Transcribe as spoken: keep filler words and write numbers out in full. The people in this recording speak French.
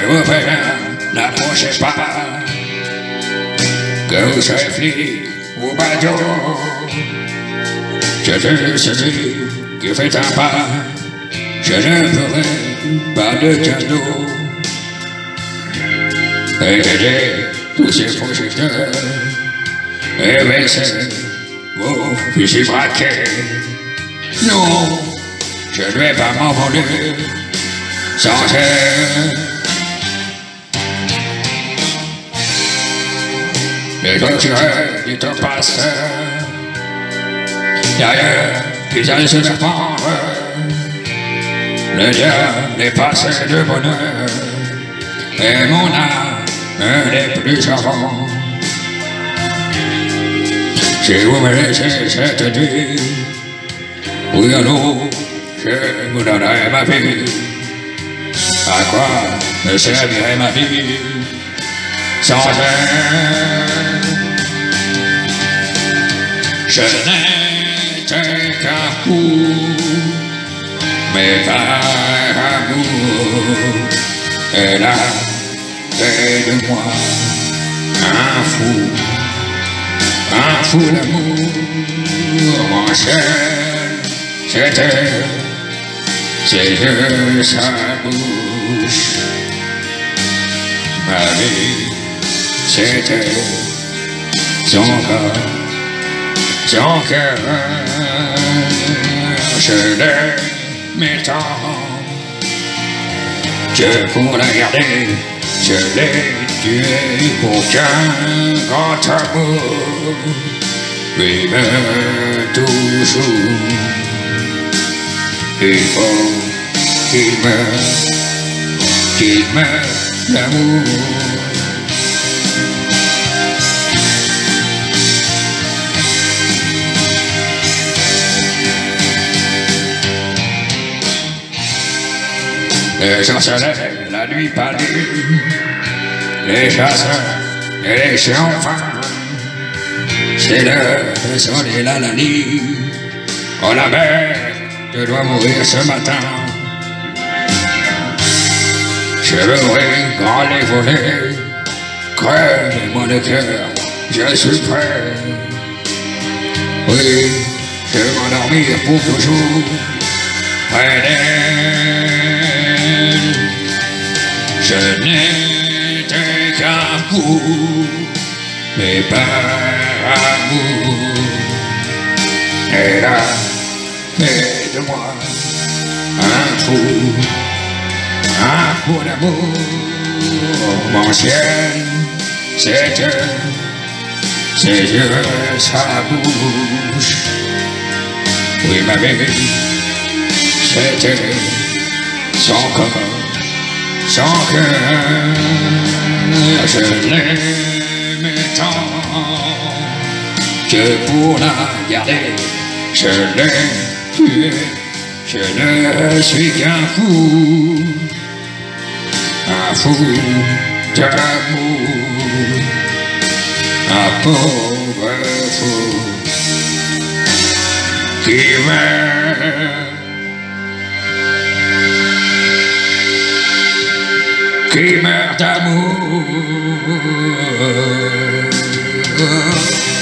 N'approchez pas, que vous serez flic ou badaud. Je te saisis qui fait un pas, je ne ferai pas de cadeau. Et j'ai tous ces projecteurs, et baisser vos fusils braqués. Non, je ne vais pas m'envoler sans terre. Les tortureurs du temps passé, derrière, ils allaient se défendre. Le diable est passé de bonheur, et mon âme n'est plus avant. Si vous me laissez cette nuit, oui allô, je vous donnerai ma vie. À quoi me servirait ma vie sans elle? Je n'étais qu'un fou, mais par amour, elle a fait de moi un fou, un fou d'amour. Mon ciel, c'était ses yeux, sa bouche, ma vie, c'était son corps, son cœur. Je l'aimais tant que pour la garder, je l'ai tué pour qu'un grand amour vive toujours. Il faut qu'il meure, qu'il meure l'amour. Les gens se lèvent la nuit pâlie, les chasseurs et les chiens fins. C'est l'heure de sonner la nuit. Oh la mère, je dois mourir ce matin. Je veux mourir grand les volets, crève-moi le cœur, je suis prêt. Oui, je veux m'endormir pour toujours près d'elle. Je n'étais qu'un fou, mais par amour, elle a fait de moi un fou, un fou d'amour. Mon ciel, c'était ses yeux, sa bouche. Oui, ma vie, c'était son corps, son cœur. Je l'aimais tant que pour la garder, je l'ai tué. Je ne suis qu'un fou, un fou d'amour, un pauvre fou qui meurt, qui meurt d'amour.